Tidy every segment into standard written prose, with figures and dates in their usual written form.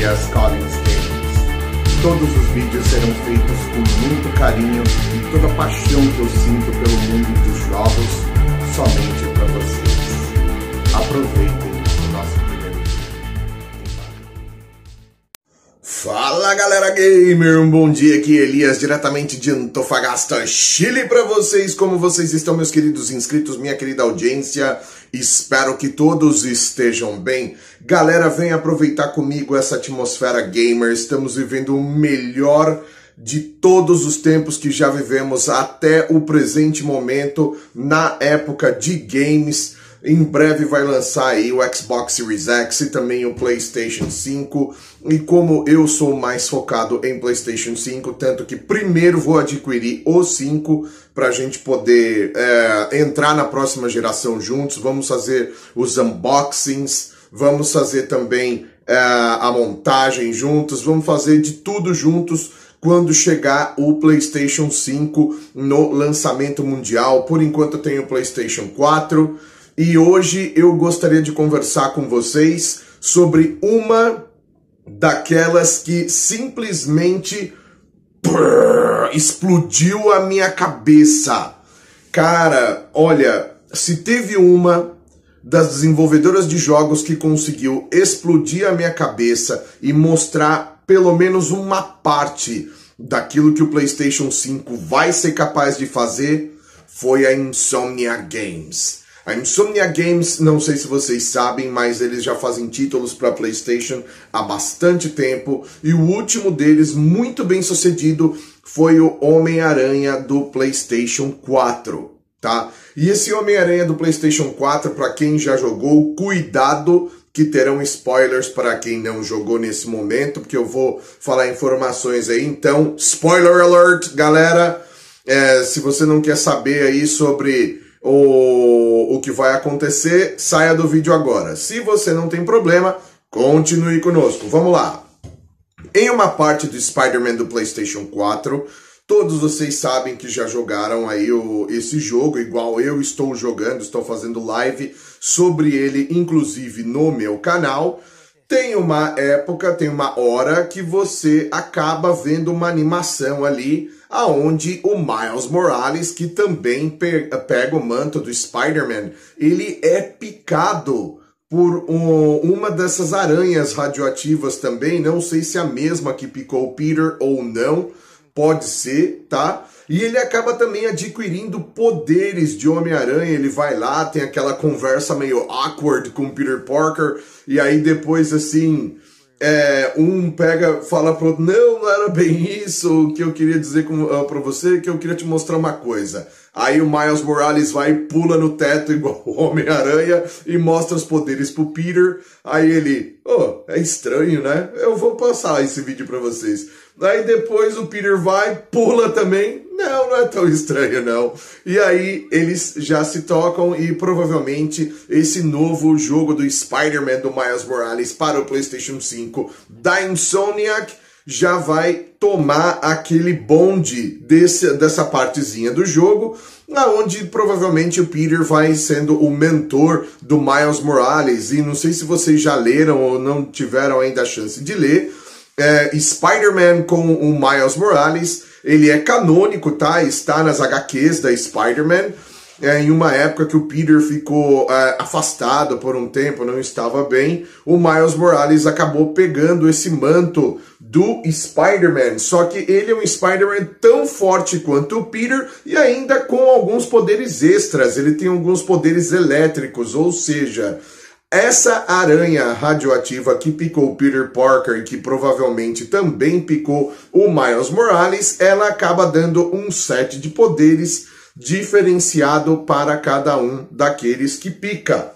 Elias Collins Games. Todos os vídeos serão feitos com muito carinho e toda a paixão que eu sinto pelo mundo dos jogos, somente para vocês. Aproveitem o nosso primeiro vídeo. Fala galera gamer, um bom dia aqui, Elias, diretamente de Antofagasta, Chile para vocês. Como vocês estão, meus queridos inscritos, minha querida audiência? Espero que todos estejam bem. Galera, vem aproveitar comigo essa atmosfera gamer. Estamos vivendo o melhor de todos os tempos que já vivemos até o presente momento na época de games. Em breve vai lançar aí o Xbox Series X e também o PlayStation 5. E como eu sou mais focado em PlayStation 5, tanto que primeiro vou adquirir o 5 para a gente poder entrar na próxima geração juntos. Vamos fazer os unboxings, vamos fazer também a montagem juntos, vamos fazer de tudo juntos quando chegar o PlayStation 5 no lançamento mundial. Por enquanto eu tenho o PlayStation 4. E hoje eu gostaria de conversar com vocês sobre uma daquelas que simplesmente explodiu a minha cabeça. Cara, olha, se teve uma das desenvolvedoras de jogos que conseguiu explodir a minha cabeça e mostrar pelo menos uma parte daquilo que o PlayStation 5 vai ser capaz de fazer, foi a Insomnia Games. A Insomnia Games, não sei se vocês sabem, mas eles já fazem títulos para PlayStation há bastante tempo. E o último deles, muito bem sucedido, foi o Homem-Aranha do PlayStation 4, tá? E esse Homem-Aranha do PlayStation 4, para quem já jogou, cuidado que terão spoilers para quem não jogou nesse momento, porque eu vou falar informações aí. Então, spoiler alert, galera! Se você não quer saber aí sobre o que vai acontecer, saia do vídeo agora. Se você não tem problema, continue conosco. Vamos lá. Em uma parte do Spider-Man do PlayStation 4, todos vocês sabem que já jogaram aí esse jogo, igual eu estou jogando, estou fazendo live sobre ele, inclusive no meu canal. Tem uma época, tem uma hora que você acaba vendo uma animação ali, aonde o Miles Morales, que também pega o manto do Spider-Man, ele é picado por uma dessas aranhas radioativas também. Não sei se é a mesma que picou o Peter ou não, pode ser, tá? E ele acaba também adquirindo poderes de Homem-Aranha. Ele vai lá, tem aquela conversa meio awkward com o Peter Parker, e aí depois, assim, um fala pro outro, não era bem isso que eu queria dizer pra você, que eu queria te mostrar uma coisa. Aí o Miles Morales vai e pula no teto igual o Homem-Aranha e mostra os poderes pro Peter. Aí ele, é estranho, né? Eu vou passar esse vídeo pra vocês. Aí depois o Peter vai, pula também. Não é tão estranho não. E aí eles já se tocam e provavelmente esse novo jogo do Spider-Man do Miles Morales para o PlayStation 5 da Insomniac já vai tomar aquele bonde dessa partezinha do jogo, onde provavelmente o Peter vai sendo o mentor do Miles Morales. E não sei se vocês já leram ou não tiveram ainda a chance de ler, Spider-Man com o Miles Morales, ele é canônico, tá? Está nas HQs da Spider-Man. Em uma época que o Peter ficou afastado por um tempo, não estava bem, o Miles Morales acabou pegando esse manto do Spider-Man. Só que ele é um Spider-Man tão forte quanto o Peter e ainda com alguns poderes extras. Ele tem alguns poderes elétricos, ou seja, essa aranha radioativa que picou o Peter Parker e que provavelmente também picou o Miles Morales, ela acaba dando um set de poderes diferenciado para cada um daqueles que pica.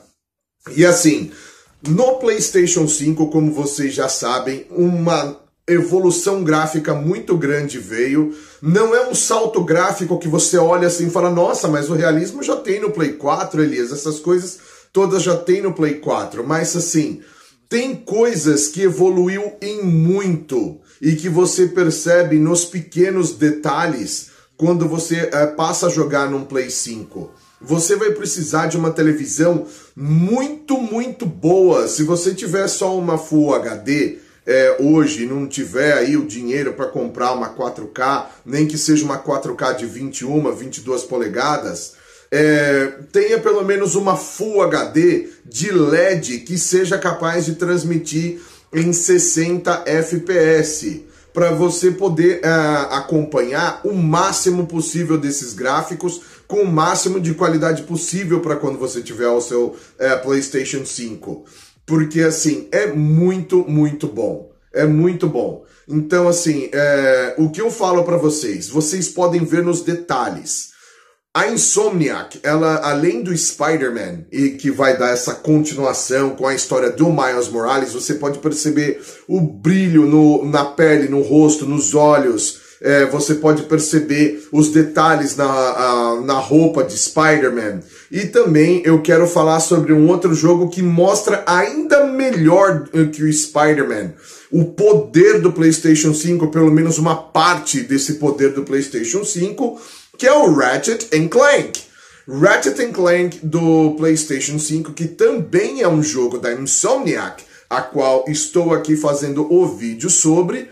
E assim, no PlayStation 5, como vocês já sabem, uma evolução gráfica muito grande veio. Não é um salto gráfico que você olha assim e fala, nossa, mas o realismo já tem no Play 4, Elias, essas coisas todas já tem no Play 4, mas assim, tem coisas que evoluiu em muito e que você percebe nos pequenos detalhes quando você passa a jogar num Play 5. Você vai precisar de uma televisão muito, muito boa. Se você tiver só uma Full HD, hoje não tiver aí o dinheiro para comprar uma 4K, nem que seja uma 4K de 21, 22 polegadas, tenha pelo menos uma Full HD de LED que seja capaz de transmitir em 60 FPS, para você poder acompanhar o máximo possível desses gráficos com o máximo de qualidade possível para quando você tiver o seu PlayStation 5. Porque, assim, é muito, muito bom. É muito bom. Então, assim, o que eu falo para vocês podem ver nos detalhes. A Insomniac, ela, além do Spider-Man, e que vai dar essa continuação com a história do Miles Morales, você pode perceber o brilho na pele, no rosto, nos olhos, você pode perceber os detalhes na roupa de Spider-Man. E também eu quero falar sobre um outro jogo que mostra ainda melhor que o Spider-Man o poder do PlayStation 5, pelo menos uma parte desse poder do PlayStation 5, que é o Ratchet & Clank. Ratchet & Clank do PlayStation 5, que também é um jogo da Insomniac, a qual estou aqui fazendo o vídeo sobre.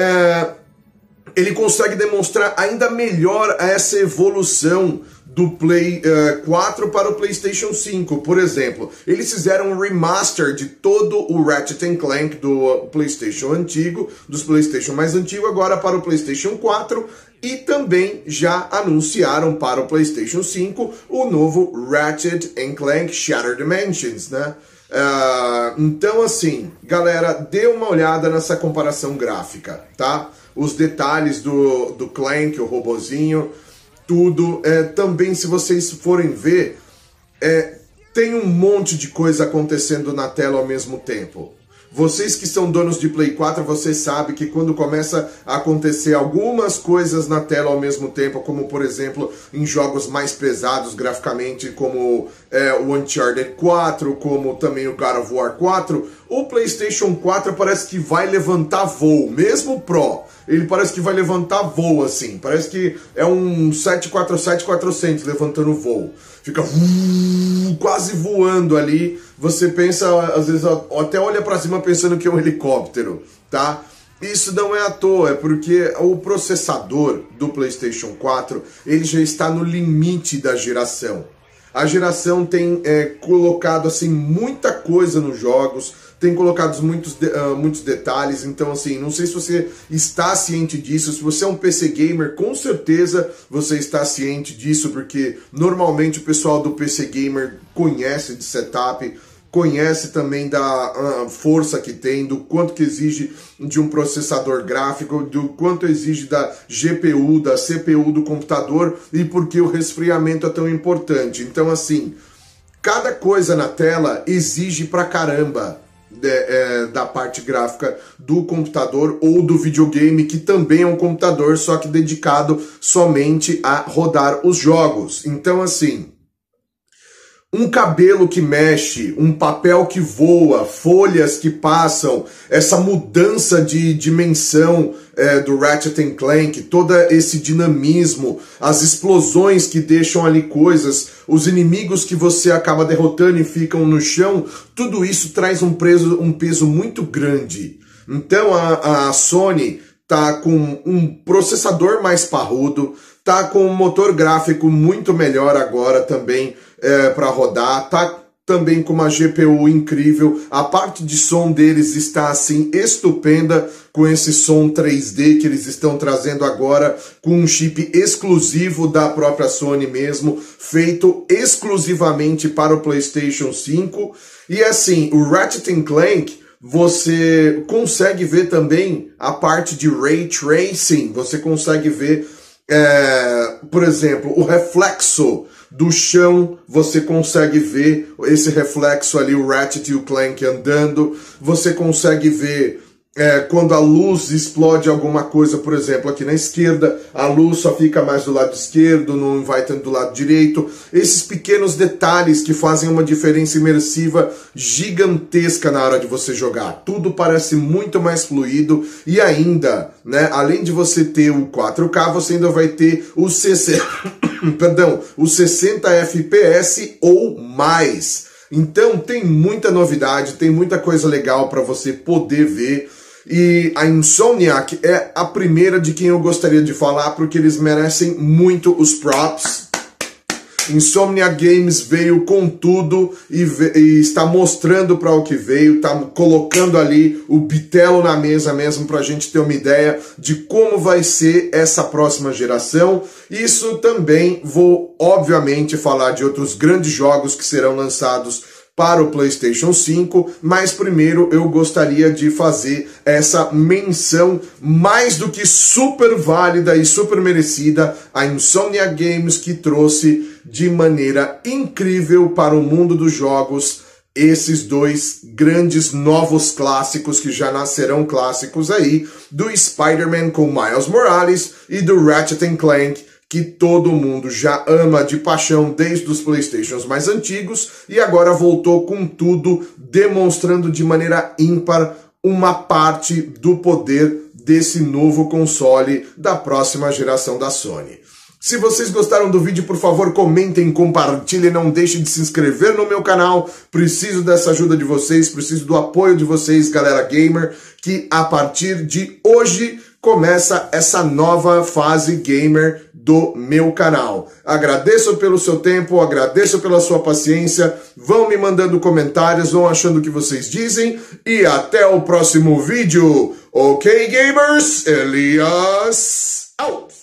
Ele consegue demonstrar ainda melhor essa evolução do Play 4 para o PlayStation 5. Por exemplo, eles fizeram um remaster de todo o Ratchet & Clank do PlayStation antigo, dos PlayStation mais antigos, agora para o PlayStation 4, e também já anunciaram para o PlayStation 5 o novo Ratchet & Clank Shattered Dimensions, né? Então, assim, galera, dê uma olhada nessa comparação gráfica, tá? Os detalhes do Clank, o robozinho, tudo. Também, se vocês forem ver, tem um monte de coisa acontecendo na tela ao mesmo tempo. Vocês que são donos de Play 4, vocês sabem que quando começa a acontecer algumas coisas na tela ao mesmo tempo, como por exemplo em jogos mais pesados graficamente, como o Uncharted 4, como também o God of War 4, o PlayStation 4 parece que vai levantar voo, mesmo o Pro, ele parece que vai levantar voo assim, parece que é um 747-400 levantando voo, fica quase voando ali. Você pensa, às vezes, até olha pra cima pensando que é um helicóptero, tá? Isso não é à toa, é porque o processador do PlayStation 4, ele já está no limite da geração. A geração tem colocado, assim, muita coisa nos jogos, tem colocado muitos detalhes, então, assim, não sei se você está ciente disso. Se você é um PC Gamer, com certeza você está ciente disso, porque normalmente o pessoal do PC Gamer conhece de setup, conhece também da força que tem, do quanto que exige de um processador gráfico, do quanto exige da GPU, da CPU do computador e por que o resfriamento é tão importante. Então, assim, cada coisa na tela exige pra caramba da parte gráfica do computador ou do videogame, que também é um computador, só que dedicado somente a rodar os jogos. Então, assim, um cabelo que mexe, um papel que voa, folhas que passam, essa mudança de dimensão do Ratchet & Clank, todo esse dinamismo, as explosões que deixam ali coisas, os inimigos que você acaba derrotando e ficam no chão, tudo isso traz um peso muito grande. Então a Sony tá com um processador mais parrudo, tá com um motor gráfico muito melhor agora também para rodar, tá também com uma GPU incrível, a parte de som deles está assim estupenda, com esse som 3D que eles estão trazendo agora, com um chip exclusivo da própria Sony mesmo, feito exclusivamente para o PlayStation 5, e assim, o Ratchet & Clank, você consegue ver também a parte de Ray Tracing, você consegue ver, por exemplo, o reflexo do chão, você consegue ver esse reflexo ali, o Ratchet e o Clank andando, você consegue ver quando a luz explode alguma coisa, por exemplo, aqui na esquerda, a luz só fica mais do lado esquerdo, não vai tanto do lado direito. Esses pequenos detalhes que fazem uma diferença imersiva gigantesca na hora de você jogar. Tudo parece muito mais fluido e ainda, né, além de você ter o 4K, você ainda vai ter o os 60 FPS ou mais. Então tem muita novidade, tem muita coisa legal para você poder ver. E a Insomniac é a primeira de quem eu gostaria de falar, porque eles merecem muito os props. Insomniac Games veio com tudo e está mostrando para o que veio, está colocando ali o bitelo na mesa mesmo para a gente ter uma ideia de como vai ser essa próxima geração. Isso também vou, obviamente, falar de outros grandes jogos que serão lançados para o PlayStation 5, mas primeiro eu gostaria de fazer essa menção mais do que super válida e super merecida à Insomniac Games, que trouxe de maneira incrível para o mundo dos jogos esses dois grandes novos clássicos que já nascerão clássicos aí, do Spider-Man com Miles Morales e do Ratchet & Clank, que todo mundo já ama de paixão desde os PlayStations mais antigos e agora voltou com tudo, demonstrando de maneira ímpar uma parte do poder desse novo console da próxima geração da Sony. Se vocês gostaram do vídeo, por favor, comentem, compartilhem, não deixem de se inscrever no meu canal. Preciso dessa ajuda de vocês, preciso do apoio de vocês, galera gamer, que a partir de hoje começa essa nova fase gamer do meu canal. Agradeço pelo seu tempo, agradeço pela sua paciência, vão me mandando comentários, vão achando o que vocês dizem e até o próximo vídeo. Ok, gamers? Elias, out!